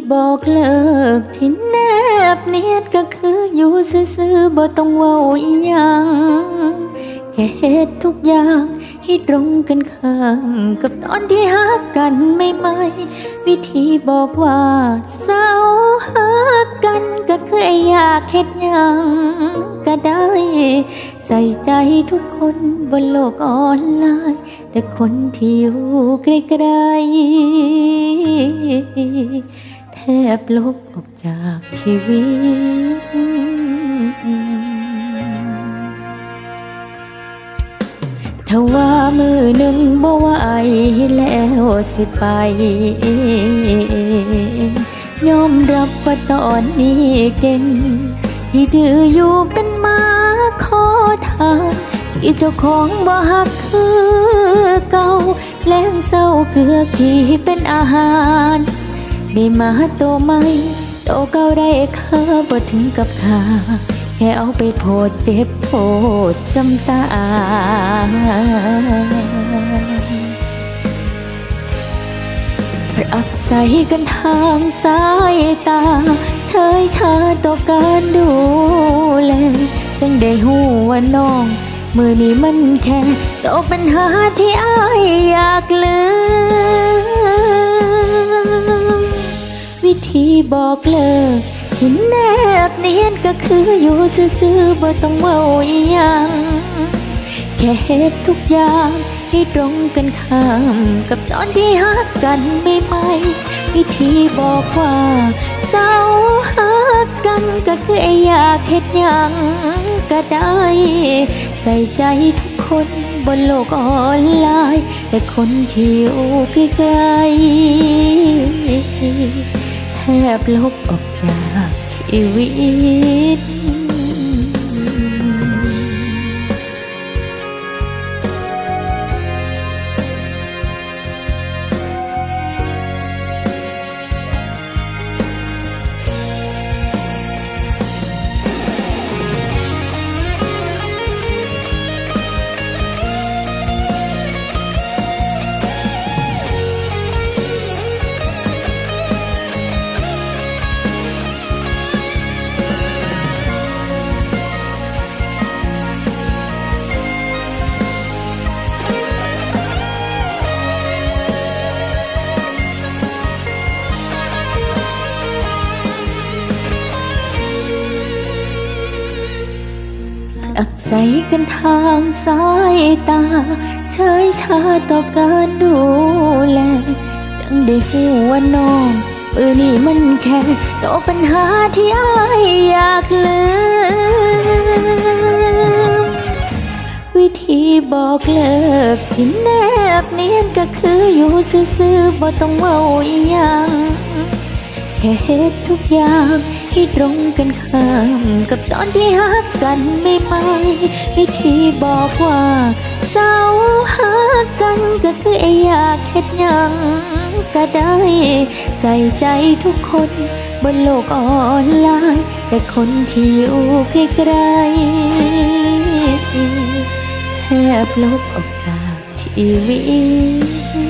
บอกเลิกที่แนบเนียดก็คืออยู่ซื่อๆบ่ต้องเว้าอีหยังแค่เฮ็ดทุกอย่างให้ตรงกันข้ามกับตอนที่ฮักกันไม่วิธีบอกว่าเศร้าฮักกันก็คืออยากเฮ็ดหยังก็ได้ใส่ใจทุกคนบนโลกออนไลน์แต่คนที่อยู่ไกลๆแทบลบออกจากชีวิตถ้าว่ามือหนึ่งบ่ไหวแล้วสิไปยอมรับว่าตอนนี้เก่งที่ดื้ออยู่เป็นหมาขอทานที่เจ้าของบ่ฮักคือเก่าแล้งเศร้าเกลือขี้เป็นอาหารได้มาตัวใหม่ตัวเก่าได้ค่าบ่ถึงกับค่าแค่เอาไปโพดเจ็บโพดซ้ำตารักใส่กันทางสายตาเฉยชาต่อการดูแลจังได้หูว่าน้องมือนี้มันแค่ตัวปัญหาที่อ้ายอยากลืมวิธีบอกเลิกที่แนบเนียนก็คืออยู่ซื่อๆบ่ต้องเว้าอีหยังแค่เฮ็ดทุกอย่างให้ตรงกันข้ามกับตอนที่ฮักกันไม่วิธีบอกว่าเศร้าฮักกันก็คืออยากเฮ็ดหยังก็ได้ใส่ใจทุกคนบนโลกออนไลน์แต่คนที่อยู่ไกลๆแทบลบออกจากชีวิตรักใส่กันทางสายตาเฉยชาต่อการดูแลจังได้หูว่าน้องมือนี้มันแค่ตัวปัญหาที่อ้ายอยากลืมวิธีบอกเลิกที่แนบเนียนก็คืออยู่ซื่อๆบ่ต้องเว้าอีหยังแค่เฮ็ดทุกอย่างให้ตรงกันข้ามกับตอนที่ฮักกันไม่วิธีบอกว่าเศร้าฮักกันก็คืออยากเฮ็ดหยังก็ได้ใส่ใจทุกคนบนโลกออนไลน์แต่คนที่อยู่ไกลๆแทบลบออกจากชีวิต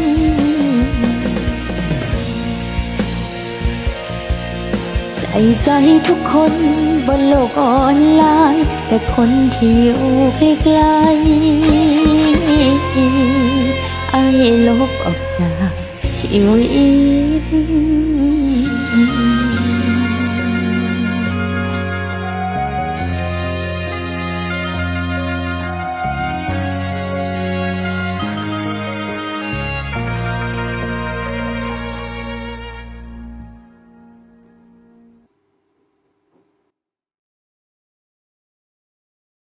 ใส่ใจทุกคนบนโลกออนไลน์แต่คนที่อยู่ไกลๆไอ้ลบออกจากชีวิต